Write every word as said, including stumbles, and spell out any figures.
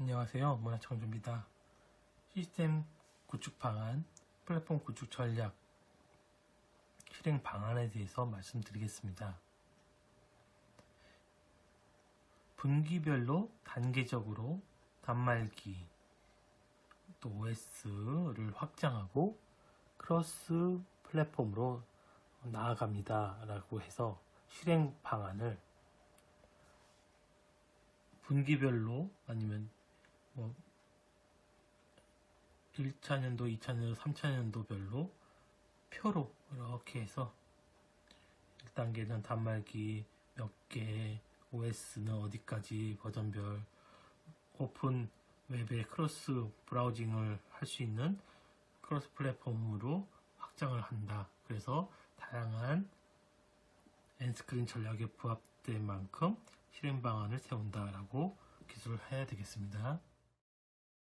안녕하세요. 문화창조입니다. 시스템 구축 방안, 플랫폼 구축 전략, 실행 방안에 대해서 말씀드리겠습니다. 분기별로 단계적으로 단말기, 또 오에스를 확장하고 크로스 플랫폼으로 나아갑니다. 라고 해서 실행 방안을 분기별로 아니면 뭐 일 차 년도, 이 차 년도, 삼 차 년도별로 표로 이렇게 해서 일 단계는 단말기 몇 개, 오에스는 어디까지 버전별, 오픈 웹의 크로스 브라우징을 할 수 있는 크로스 플랫폼으로 확장을 한다. 그래서 다양한 엔스크린 전략에 부합된 만큼 실행 방안을 세운다라고 기술을 해야 되겠습니다.